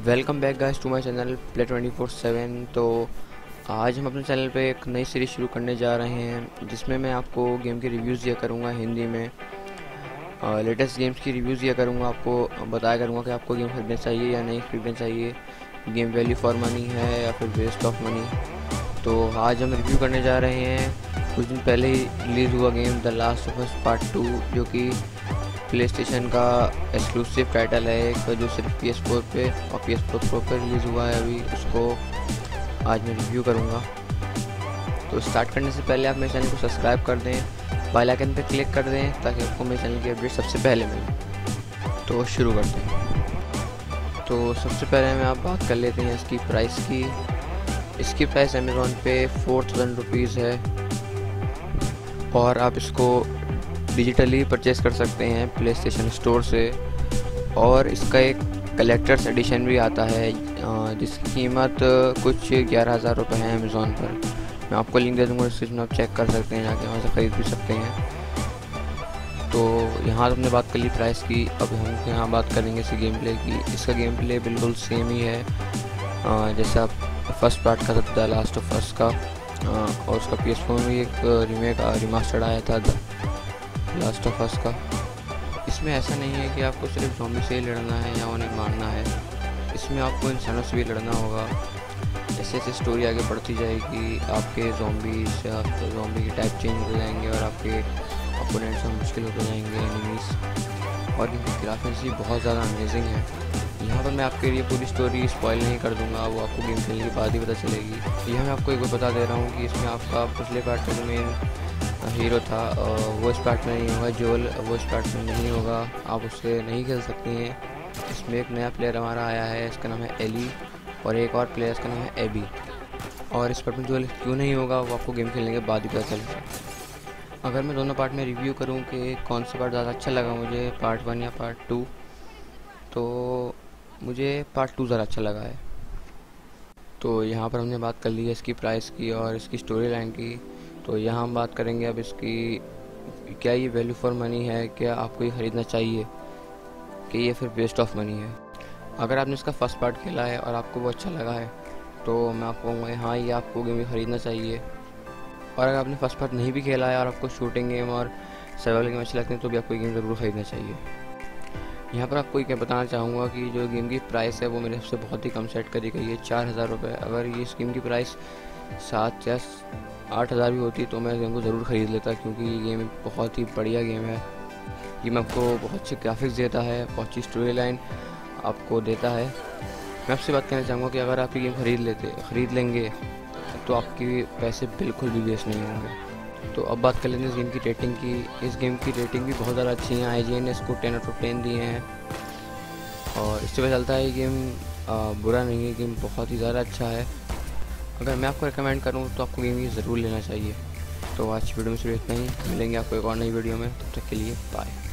Welcome back guys to my channel play 24/7। तो आज हम अपने चैनल पे एक नई सीरीज़ शुरू करने जा रहे हैं जिसमें मैं आपको गेम के रिव्यूज़ दिया करूँगा हिंदी में। लेटेस्ट गेम्स की रिव्यूज़ दिया करूँगा, आपको बताया करूँगा कि आपको गेम खरीदना चाहिए या नहीं खरीदना चाहिए, गेम वैल्यू फॉर मनी है या फिर वेस्ट ऑफ मनी। तो आज हम रिव्यू करने जा रहे हैं कुछ दिन पहले ही रिलीज़ हुआ game the last of us part 2, जो कि प्ले स्टेशन का एक्सक्लूसिव टाइटल है एक, जो सिर्फ PS4 पे और PS4 Pro पे रिलीज़ हुआ है अभी। उसको आज मैं रिव्यू करूँगा। तो स्टार्ट करने से पहले आप मेरे चैनल को सब्सक्राइब कर दें, बेल आइकन पे क्लिक कर दें ताकि आपको मेरे चैनल की अपडेट सबसे पहले मिले। तो शुरू करते हैं। तो सबसे पहले मैं आप बात कर लेते हैं इसकी प्राइस की। इसकी प्राइस अमेज़ॉन पे 4000 रुपीज़ है और आप इसको डिजिटली परचेस कर सकते हैं प्ले स्टेशन स्टोर से। और इसका एक कलेक्टर्स एडिशन भी आता है जिसकी कीमत कुछ 11,000 रुपये है अमेज़ॉन पर। मैं आपको लिंक दे दूँगा, डिस्क्रिप्शन में आप चेक कर सकते हैं, जाके वहाँ से ख़रीद भी सकते हैं। तो यहाँ तो हमने बात कर ली प्राइस की, अब हम यहाँ बात करेंगे इसके गेम प्ले की। इसका गेम प्ले बिल्कुल सेम ही है जैसे आप फर्स्ट पार्ट का था द लास्ट ऑफ अस का, और उसका PS4 में भी एक रिमास्टर्ड आया था द लास्ट ऑफ अस का। इसमें ऐसा नहीं है कि आपको सिर्फ ज़ॉम्बी से ही लड़ना है या उन्हें मारना है, इसमें आपको इंसानों से भी लड़ना होगा। जैसे जैसे स्टोरी आगे बढ़ती जाएगी आपके ज़ॉम्बी की टाइप चेंज हो जाएंगे और आपके ओपोनेंट्स में मुश्किल होते जाएंगे एनिमीज़। और इनकी ग्राफिक्स भी बहुत ज़्यादा अमेजिंग है। यहाँ पर मैं आपके लिए पूरी स्टोरी स्पॉइल नहीं कर दूँगा, वो आपको गेम खेलने के बाद ही पता चलेगी। यह मैं आपको एक बार बता दे रहा हूँ कि इसमें आपका पिछले पार्ट का जो मेन हीरो था वो इस पार्ट में नहीं होगा, जोल वो इस पार्ट में नहीं होगा, आप उससे नहीं खेल सकते हैं। इसमें एक नया प्लेयर हमारा आया है, इसका नाम है एली, और एक और प्लेयर इसका नाम है एबी। और इस पार्ट में जोल क्यों नहीं होगा वो आपको गेम खेलने के बाद ही पता चलेगा। अगर मैं दोनों पार्ट में रिव्यू करूं कि कौन सा पार्ट ज़्यादा अच्छा लगा मुझे, पार्ट 1 या पार्ट 2, तो मुझे पार्ट 2 ज़्यादा अच्छा लगा है। तो यहाँ पर हमने बात कर ली है इसकी प्राइस की और इसकी स्टोरी लाइन की। तो यहाँ हम बात करेंगे अब इसकी, क्या ये वैल्यू फॉर मनी है, क्या आपको ये ख़रीदना चाहिए कि ये फिर वेस्ट ऑफ मनी है। अगर आपने इसका फर्स्ट पार्ट खेला है और आपको वो अच्छा लगा है तो मैं आपको कहूँगा हाँ ये आपको गेम ख़रीदना चाहिए। और अगर आपने फर्स्ट पार्ट नहीं भी खेला है और आपको शूटिंग गेम और सर्वाइवल गेम अच्छे लगते हैं तो भी आपको गेम ज़रूर ख़रीदना चाहिए। यहाँ पर आपको क्या बताना चाहूँगा कि जो गेम की प्राइस है वो मेरे से बहुत ही कम सेट करी गई है, 4,000 रुपये। अगर ये इस गेम की प्राइस 7 या 8,000 भी होती तो मैं गेम को ज़रूर ख़रीद लेता, क्योंकि ये गेम बहुत ही बढ़िया गेम है। ये मैं आपको बहुत अच्छी ग्राफिक्स देता है, बहुत अच्छी स्टोरी लाइन आपको देता है। मैं आपसे बात करना चाहूँगा कि अगर आप ये गेम ख़रीद लेंगे तो आपके पैसे बिल्कुल भी वेस्ट नहीं होंगे। तो अब बात कर लेते हैं इस गेम की रेटिंग की। इस गेम की रेटिंग भी बहुत ज़्यादा अच्छी है, IGN ने इसको 10/10 दिए हैं और इससे पता चलता है ये गेम बुरा नहीं है, गेम बहुत ही ज़्यादा अच्छा है। अगर मैं आपको रिकमेंड करूं तो आपको गेम ये ज़रूर लेना चाहिए। तो आज वीडियो में सिर्फ इतना ही, मिलेंगे आपको एक और नई वीडियो में, तब तक के लिए बाय।